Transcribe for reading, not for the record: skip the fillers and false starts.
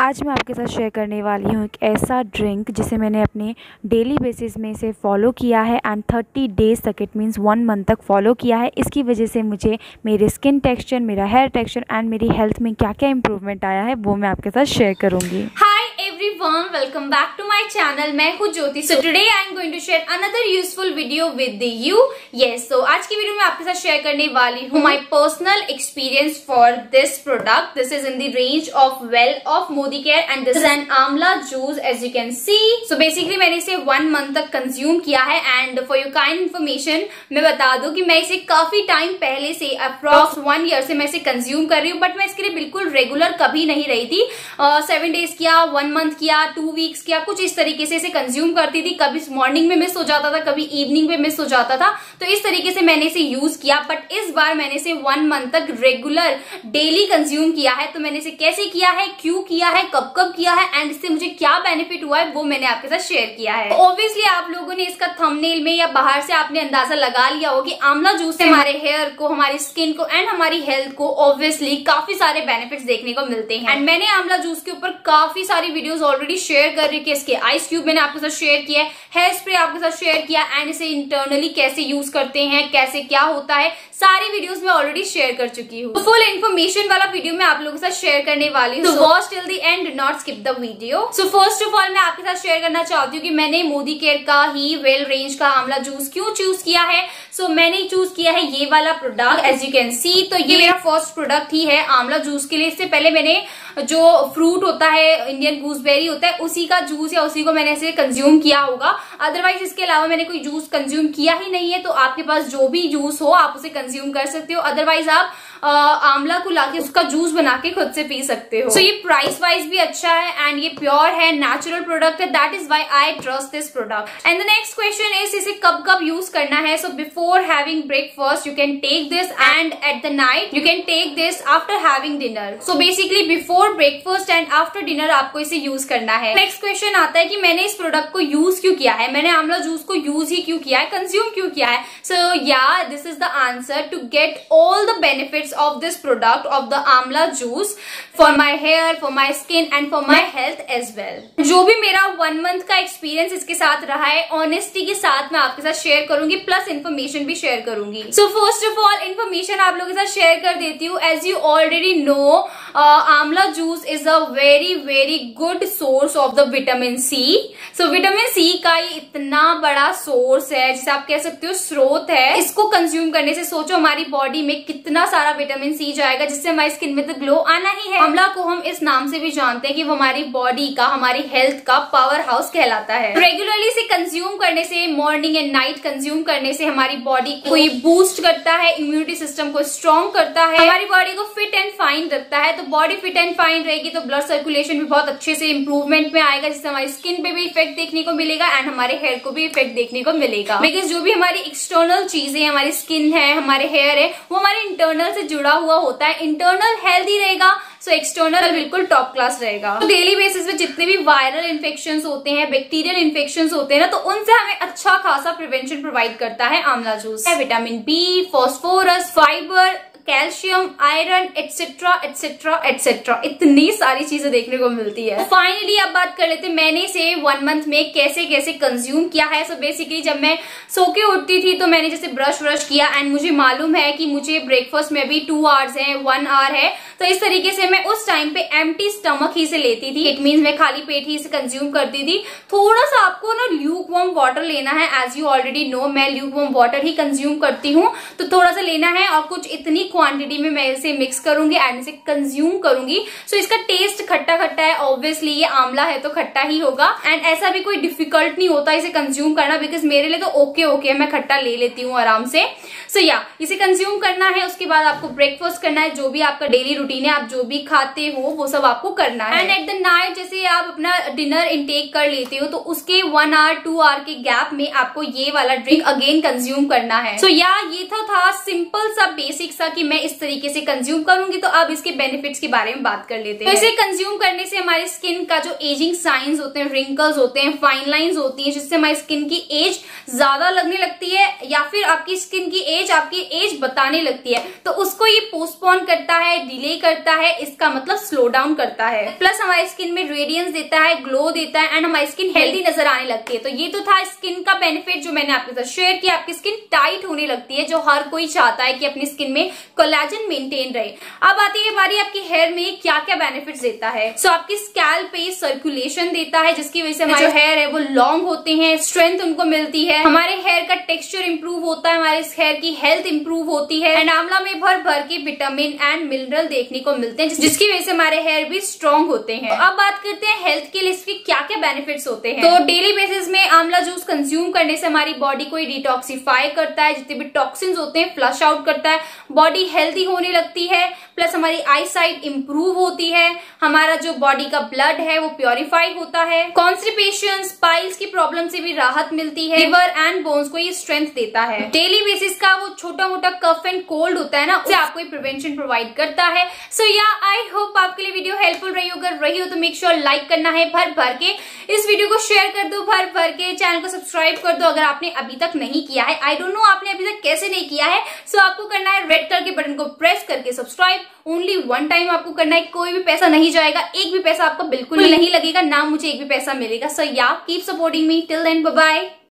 आज मैं आपके साथ शेयर करने वाली हूँ एक ऐसा ड्रिंक जिसे मैंने अपने डेली बेसिस में इसे फॉलो किया है एंड 30 डेज़ तक, इट मीन्स 1 मंथ तक फॉलो किया है। इसकी वजह से मुझे मेरे स्किन टेक्सचर, मेरा हेयर टेक्सचर एंड मेरी हेल्थ में क्या क्या इंप्रूवमेंट आया है वो मैं आपके साथ शेयर करूँगी। Everyone, welcome back to my channel. मैं हूँ ज्योति। So today I am going to share another useful video with you. Yes, so आज की वीडियो में आपके साथ शेयर करने वाली हूँ my personal experience for this product. This is in the range of Well of Modicare and this is an amla juice as you can see. So basically मैंने इसे 1 month तक कंज्यूम किया है and for your kind information मैं बता दूं कि मैं इसे काफी टाइम पहले से अप्रॉक्स 1 year से मैं इसे कंज्यूम कर रही हूँ, बट मैं इसके लिए बिल्कुल रेगुलर कभी नहीं रही थी। 7 days किया, 1 month किया, 2 weeks किया, कुछ इस तरीके से इसे कंज्यूम करती थी। कभी मॉर्निंग में मिस हो जाता था, कभी इवनिंग में मिस हो जाता था, तो इस तरीके से मैंने इसे यूज किया। बट इस बार मैंने इसे 1 month तक रेगुलर डेली कंज्यूम किया है। तो मैंने इसे कैसे किया है, क्यों किया है, कब कब किया है एंड इससे मुझे क्या बेनिफिट हुआ है वो मैंने आपके साथ शेयर किया है। ऑब्वियसली आप लोगों ने इसका थंबनेल में या बाहर से आपने अंदाजा लगा लिया हो कि आंवला जूस से हमारे हेयर को, हमारी स्किन को एंड हमारी हेल्थ को ऑब्वियसली काफी सारे बेनिफिट्स देखने को मिलते हैं। एंड मैंने आंवला जूस के ऊपर काफी सारी वीडियोस ऑलरेडी शेयर कर रही है। इसके आइस क्यूब मैंने आपके साथ शेयर किया है, हेयर स्प्रे आपके साथ शेयर किया एंड इसे इंटरनली कैसे यूज करते हैं, कैसे क्या होता है, सारी वीडियोस मैं ऑलरेडी शेयर कर चुकी हूँ। फुल इन्फॉर्मेशन वाला वीडियो मैं आप लोगों के साथ शेयर करने वाली हूँ। So watch till the end, do not skip the video. So first of all मैं आपके साथ शेयर करना चाहती हूँ कि मैंने मोदी केयर का ही वेल रेंज का आंवला जूस क्यों चूज किया है। सो मैंने चूज किया है ये वाला product as you can see. तो ये मेरा फर्स्ट प्रोडक्ट ही है आंवला जूस के लिए। इससे पहले मैंने जो फ्रूट होता है, इंडियन गूसबेरी होता है, उसी का जूस या उसी को मैंने ऐसे कंज्यूम किया होगा। अदरवाइज इसके अलावा मैंने कोई जूस कंज्यूम किया ही नहीं है। तो आपके पास जो भी जूस हो आप उसे कंज्यूम कर सकते हो। अदरवाइज आप आंवला को लाके उसका जूस बना के खुद से पी सकते हो। सो ये प्राइस वाइज भी अच्छा है एंड ये प्योर है, नेचुरल प्रोडक्ट है। That is why I trust this product. And the next question is इसे कब कब यूज करना है। So before having breakfast you can take this and at the night you can take this after having dinner. So basically before breakfast and after dinner आपको इसे use करना है। Next question आता है कि मैंने इस प्रोडक्ट को यूज क्यों किया है, मैंने आंवला जूस को यूज ही क्यों किया है, कंज्यूम क्यों किया है। So yeah this is the answer to get all the benefits of this product of the amla juice for my hair, for my skin and for my health as well. जो भी मेरा 1 month का experience इसके साथ रहा है, honesty के साथ मैं आपके साथ शेयर करूंगी, प्लस इन्फॉर्मेशन भी शेयर करूंगी। So first of all information आप लोगों के साथ शेयर कर देती हूँ। As you already know amla juice is a very very good source of the vitamin C. So vitamin C का ये इतना बड़ा सोर्स है, जिसे आप कह सकते हो स्रोत है। इसको कंज्यूम करने से सोचो हमारी बॉडी में कितना सारा विटामिन सी जाएगा, जिससे हमारी स्किन में तो ग्लो आना ही है। आंवला को हम इस नाम से भी जानते हैं कि वो हमारी बॉडी का, हमारी हेल्थ का पावर हाउस कहलाता है। रेगुलरली इसे कंज्यूम करने से, मॉर्निंग एंड नाइट कंज्यूम करने से हमारी बॉडी को ये बूस्ट करता है, इम्यूनिटी सिस्टम को स्ट्रॉन्ग करता है, हमारी बॉडी को फिट एंड फाइन रखता है। तो बॉडी फिट एंड फाइन रहेगी तो ब्लड सर्कुलेशन भी बहुत अच्छे से इंप्रूवमेंट में आएगा, जिससे हमारी स्किन पे भी इफेक्ट देखने को मिलेगा एंड हमारे हेयर को भी इफेक्ट देखने को मिलेगा। बिकॉज जो भी हमारी एक्सटर्नल चीजें, हमारी स्किन है, हमारे हेयर है, वो हमारे इंटरनल से जुड़ा हुआ होता है। इंटरनल हेल्दी रहेगा सो एक्सटर्नल बिल्कुल टॉप क्लास रहेगा। तो डेली बेसिस पे जितने भी वायरल इन्फेक्शंस होते हैं, बैक्टीरियल इन्फेक्शंस होते हैं ना, तो उनसे हमें अच्छा खासा प्रिवेंशन प्रोवाइड करता है amla juice. Vitamin B, phosphorus, fibre, calcium, iron etcetera etcetera etcetera, इतनी सारी चीजें देखने को मिलती है। फाइनली अब बात कर लेते हैं मैंने इसे 1 month में कैसे कैसे कंज्यूम किया है। सो बेसिकली जब मैं सो के उठती थी तो मैंने जैसे ब्रश व्रश किया एंड मुझे मालूम है कि मुझे ब्रेकफास्ट में भी 2 hours है, 1 hour है, तो इस तरीके से मैं उस टाइम पे एम्प्टी स्टमक ही से लेती थी। इट मीन्स मैं खाली पेट ही इसे कंज्यूम करती थी। थोड़ा सा आपको ना ल्यूक वार्म वाटर लेना है। एज यू ऑलरेडी नो मैं ल्यूक वार्म वाटर ही कंज्यूम करती हूँ, तो थोड़ा सा लेना है और कुछ इतनी क्वांटिटी में मैं इसे मिक्स करूंगी एंड इसे कंज्यूम करूंगी। सो इसका टेस्ट खट्टा खट्टा है, ऑब्वियसली ये आंवला है तो खट्टा ही होगा एंड ऐसा भी कोई डिफिकल्ट नहीं होता इसे कंज्यूम करना, बिकॉज मेरे लिए तो ओके ओके मैं खट्टा ले लेती हूँ आराम से। सो या इसे कंज्यूम करना है, उसके बाद आपको ब्रेकफास्ट करना है, जो भी आपका डेली रूटीन है, आप जो भी खाते हो वो सब आपको करना है। एंड एट द नाइट जैसे आप अपना डिनर इंटेक कर लेते हो तो उसके 1 hour 2 hour के गैप में आपको ये वाला ड्रिंक अगेन कंज्यूम करना है। सो या ये तो था सिंपल सा बेसिक सा कि कि मैं इस तरीके से कंज्यूम करूंगी। तो अब इसके बेनिफिट्स के बारे में बात कर लेते हैं। तो इसे कंज्यूम करने से हमारी स्किन का जो एजिंग साइंस होते हैं, रिंकल्स होते हैं, फाइन लाइंस होती है, जिससे हमारी स्किन की एज ज्यादा लगने लगती है या फिर आपकी स्किन की एज आपकी एज बताने लगती है, तो उसको ये पोस्टपोन करता है, डिले करता है, इसका मतलब स्लो डाउन करता है। प्लस हमारी स्किन में रेडियंस देता है, ग्लो देता है एंड हमारी स्किन हेल्दी नजर आने लगती है। तो ये तो था स्किन का बेनिफिट जो मैंने आपके साथ शेयर किया। आपकी स्किन टाइट होने लगती है, जो हर कोई चाहता है कि अपनी स्किन में कोलेजन मेंटेन रहे। अब आती है बारी आपकी हेयर में क्या क्या बेनिफिट्स देता है। सो आपकी स्कैल्प पे सर्कुलेशन देता है, जिसकी वजह से हमारे जो हेयर है वो लॉन्ग होते हैं, स्ट्रेंथ उनको मिलती है, हमारे हेयर का टेक्सचर इंप्रूव होता है, हमारे हेयर की हेल्थ इंप्रूव होती है एंड आंवला में भर भर के विटामिन एंड मिनरल देखने को मिलते हैं, जिसकी वजह से हमारे हेयर भी स्ट्रॉन्ग होते हैं। तो अब बात करते हैं हेल्थ के लिए इसके क्या क्या बेनिफिट्स होते हैं। तो डेली बेसिस में आंवला जूस कंज्यूम करने से हमारी बॉडी को डिटॉक्सिफाई करता है, जितने भी टॉक्सिन्स होते हैं फ्लश आउट करता है, बॉडी हेल्दी होने लगती है, प्लस हमारी आई साइट इंप्रूव होती है, हमारा जो बॉडी का ब्लड है वो प्योरीफाई होता है, कॉन्स्टिपेशन पाइल्स की प्रॉब्लम से भी राहत मिलती है, लिवर एंड बोन्स को ये स्ट्रेंथ देता है। डेली बेसिस का वो छोटा मोटा कफ एंड कोल्ड होता है ना, उससे आपको प्रिवेंशन प्रोवाइड करता है। सो या आई होप आपके लिए वीडियो हेल्पफुल रही हो। अगर रही हो तो मेक श्योर लाइक करना है, भर भर के इस वीडियो को शेयर कर दो, भर भर के चैनल को सब्सक्राइब कर दो अगर आपने अभी तक नहीं किया है। आई डोंट नो आपने अभी तक कैसे नहीं किया है। सो आपको करना है रेड कलर के बटन को प्रेस करके सब्सक्राइब, ओनली वन टाइम आपको करना है, कोई भी पैसा नहीं जाएगा, एक भी पैसा आपको बिल्कुल नहीं लगेगा, ना मुझे एक भी पैसा मिलेगा। So yeah keep supporting me, till then bye bye.